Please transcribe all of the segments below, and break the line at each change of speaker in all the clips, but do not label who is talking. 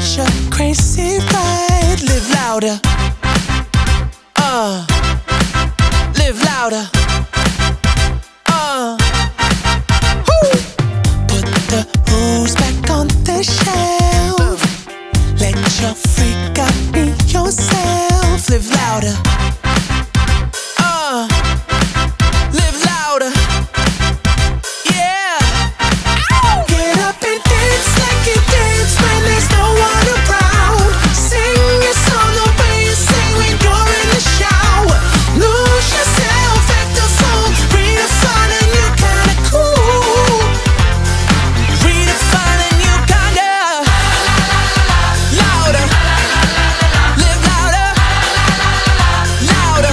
such a crazy ride. Live louder. Live louder. Woo. Put the rules back on the shelf. Let your freak out be yourself. Live louder. Live louder. Yeah. Ow. Get up and dance like you dance when there's no one around. Sing your song the way you sing when you're in the shower. Lose yourself, act a fool. Redefining you kinda cool. Redefining you kinda louder. Live louder. Louder.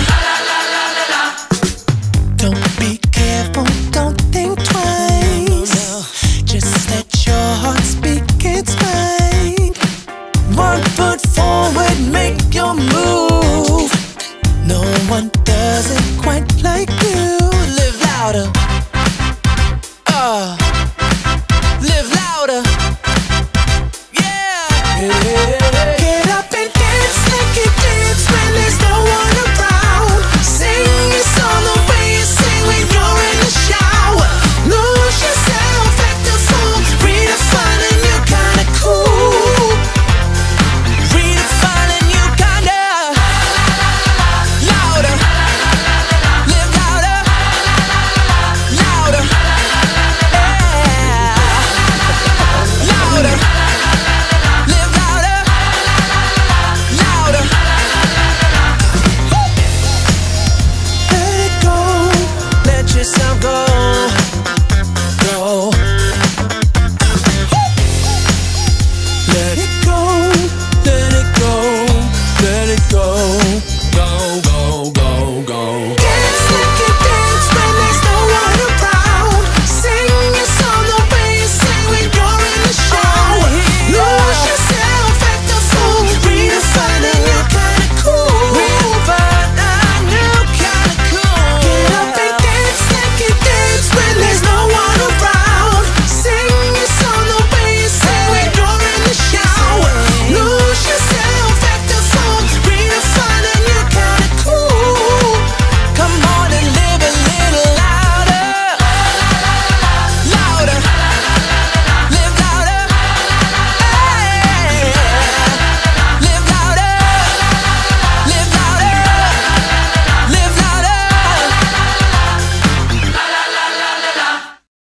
Don't be careful, don't think twice. Just let your heart speak its mind. One foot forward, make your move. No one does it quite like you. Live louder. Live louder. Yeah.